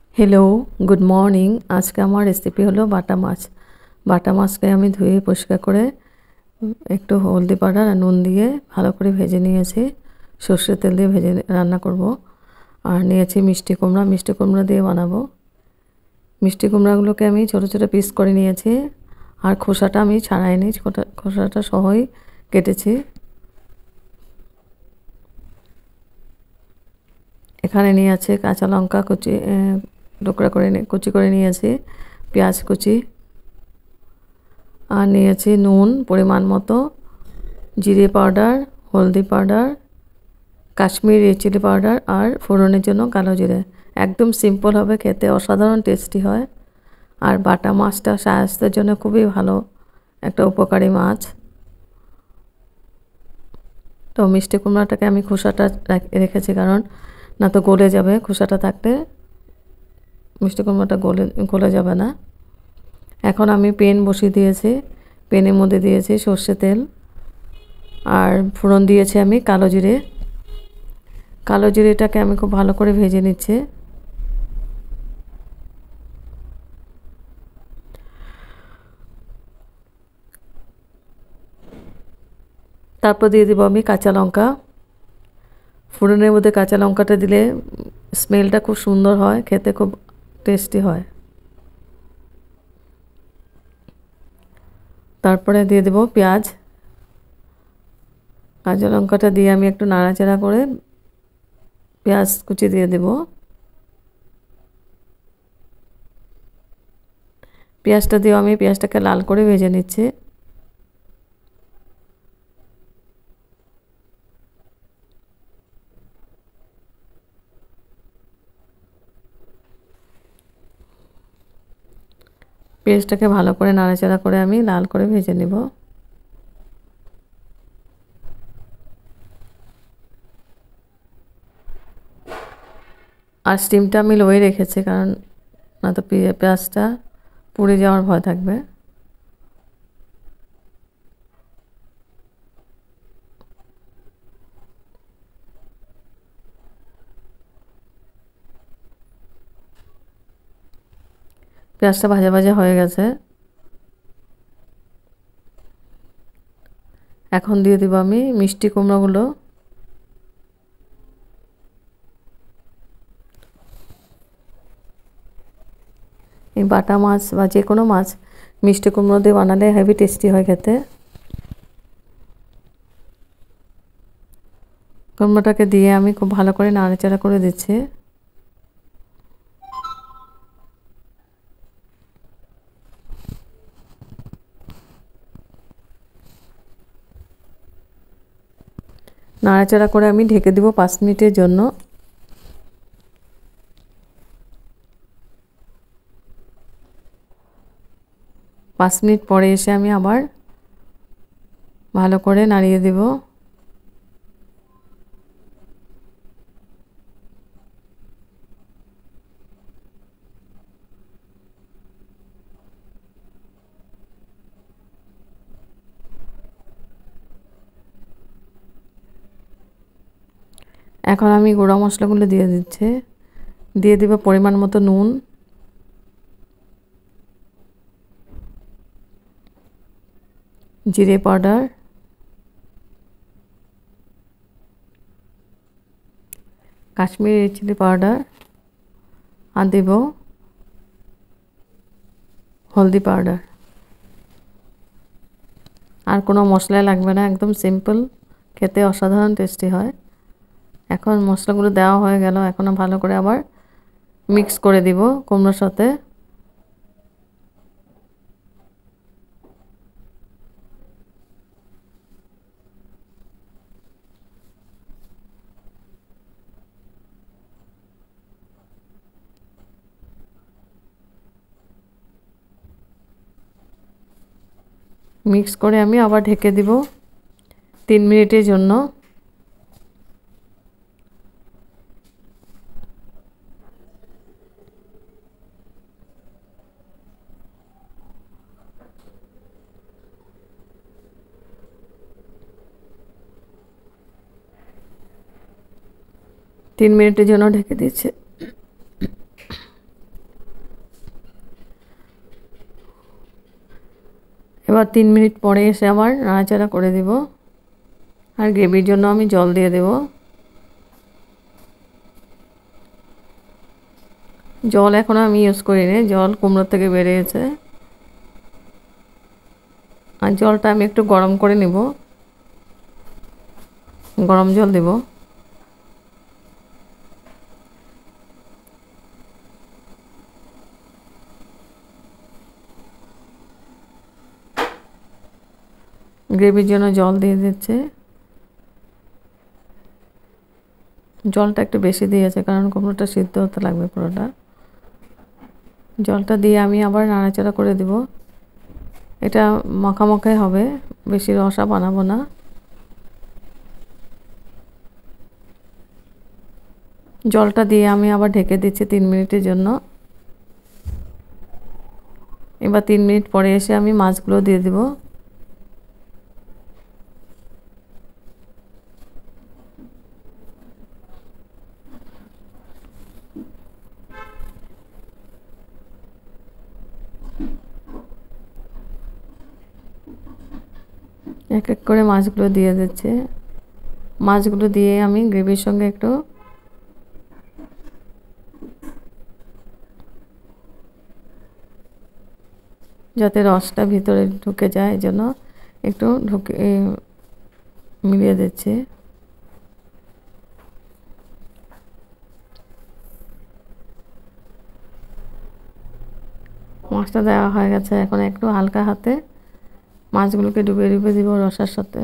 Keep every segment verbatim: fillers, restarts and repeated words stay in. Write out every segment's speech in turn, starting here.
Hello good morning. आज के आमार रेसिपि हलो बाटा माछ। बाटा माछके आमी धुए परिष्कार करे एकटु हल्दी पाउडार और नुन दिए भालो करे भेजे निएछि। सर्षेर तेल दिए भेजे रान्ना करब। और निएछि मिष्टि कुमड़ा, मिष्टि कुमड़ा दिए बानाबो। मिष्टि कुमड़ागुलोके आमी छोटो छोटो पिस करे निएछि और खोसाटा आमी छाड़ाइनि, खोसाटा सहई केटेछि। एखाने निये आछे काँचा लंका कुचि टुकड़ा करे कुचि करे निएछि, पेঁয়াজ कुचि और निएछि नुन परिमाण मतो, जिरे पाउडार, हल्दी पाउडार, काश्मीरी चिली पाउडार और फोड़नेर जोन्नो कालो जिरे। एकदम सिम्पल होबे, खेते असाधारण टेस्टी हय। और बाटा माछटा स्वास्थ्येर जोन्नो खूबই भालो একটা উপকারী মাছ। तो मिष्टि कुमड़ाटाके आमी खोसाटा रेखेछि कारण ना तो गले जाबे, खोसाटा थाकले मिष्टि कुमड़ाटा गले गले जाबे ना। एखन आमी पेन बसिए दिएछि, पेनेर मধ্যে दिएछि सर्षे तेल और फोड़न दिएछि आमी कालो जिरे। कालो जिरेटाके आमी खूब भालो करे भेजे निচ্ছি। तारपर दिए देब आमी काँचा लंका। फोड़नेर मধ্যে काँचा लंकाटा दिले स्मेलटा खूब सुंदर हय, खेते खूब टेस्टी हय। तारपरे दिए देब पेঁয়াজ। काँचा लंकाटा दिए आमी एकटु नाड़ाचाड़ा करे पेঁয়াজ कुचि दिए देब। पेঁয়াজটা দিয়ে আমি পেঁয়াজটাকে লাল করে ভেজে নিচ্ছি। পেঁয়াজটাকে ভালো করে নাড়াচাড়া করে আমি লাল করে ভেজে নেব। আর স্টিমটা আমি লোয়ে রেখেছি কারণ না তো পেঁয়াজটা পুড়ে যাওয়ার ভয় থাকবে। পেঁয়াজটা ভাজা ভাজা হয়ে গেছে। এখন দিয়ে দেব আমি মিষ্টি কুমড়াগুলো। এই বাটা মাছ বা যে কোনো মাছ মিষ্টি কুমড়ো দিয়ে বানালে হেভি টেস্টি হয় খেতে। কুমড়োটাকে দিয়ে আমি খুব ভালো করে নাড়াচাড়া করে দিচ্ছি। নাড়াচাড়া করে আমি ঢেকে দেব পাঁচ মিনিটের জন্য। পাঁচ মিনিট পরে এসে আমি আবার ভালো করে নাড়িয়ে দেব। এখন আমি গুঁড়া মশলাগুলো দিয়ে দিচ্ছি। দিয়ে দেব পরিমাণ মতো নুন, জিরে পাউডার, কাশ্মীরি চিলি পাউডার আর দেব হলদি পাউডার। আর কোনো মশলা লাগবে না, একদম সিম্পল, খেতে অসাধারণ টেস্টি হয়। এখন মশলাগুলো দেওয়া হয়ে গেল, এখন ভালো করে আবার মিক্স করে দিব কুমড়োর সাথে। মিক্স করে আমি আবার ঢেকে দিব তিন মিনিটের জন্য। তিন মিনিটের জন্য ঢেকে দিয়েছি। এবার তিন মিনিট পরে এসে আবার নাড়াচাড়া করে দেব। আর গ্রেভির জন্য আমি জল দিয়ে দেব। জল এখনও আমি ইউজ করিনি, জল কুমড়োর থেকে বেরিয়েছে। আর জলটা আমি একটু গরম করে নেব, গরম জল দেব। গ্রেভির জন্য জল দিয়ে দিচ্ছে। জলটা একটু বেশি দিয়েছে কারণ কুমড়োটা সিদ্ধ হতে লাগবে পুরোটা। জলটা দিয়ে আমি আবার নাড়াচাড়া করে দেব। এটা মাখামাখাই হবে, বেশি রসা বানাবো না। জলটা দিয়ে আমি আবার ঢেকে দিচ্ছি তিন মিনিটের জন্য। এবার তিন মিনিট পরে এসে আমি মাছগুলো দিয়ে দেব। এক এক করে মাছগুলো দিয়ে দিচ্ছে। মাছগুলো দিয়ে আমি গ্রেভির সঙ্গে একটু যাতে রসটা ভিতরে ঢুকে যায় এজন্য একটু ঢুকে মিলিয়ে দিচ্ছি। মাছটা দেওয়া হয়ে গেছে, এখন একটু হালকা হাতে মাছগুলোকে ডুবে ডুবে দিব রসার সাথে।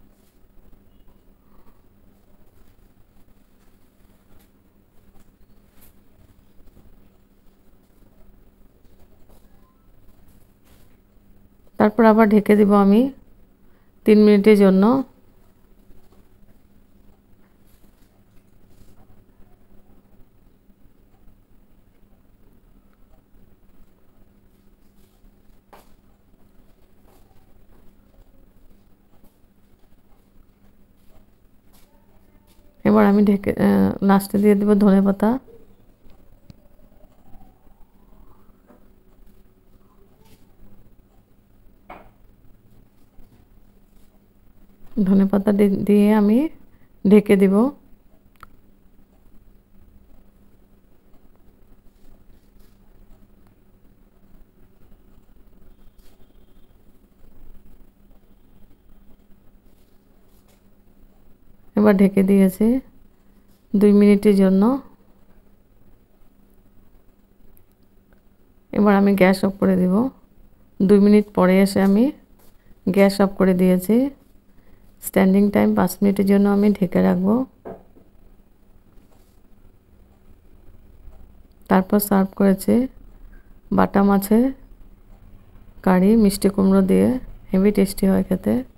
তারপর আবার ঢেকে দিব আমি তিন মিনিটের জন্য। এবার আমি ঢেকে লাস্টে দিয়ে দেব ধনেপাতা। ধনেপাতা দিয়ে আমি ঢেকে দিব। এবার ঢেকে দিয়েছি দুই মিনিটের জন্য। এবার আমি গ্যাস অফ করে দিব। দুই মিনিট পরে এসে আমি গ্যাস অফ করে দিয়েছি। স্ট্যান্ডিং টাইম পাঁচ মিনিটের জন্য আমি ঢেকে রাখবো। তারপর সার্ভ করেছি বাটা মাছের কারি মিষ্টি কুমড়ো দিয়ে। হেভি টেস্টি হয় খেতে।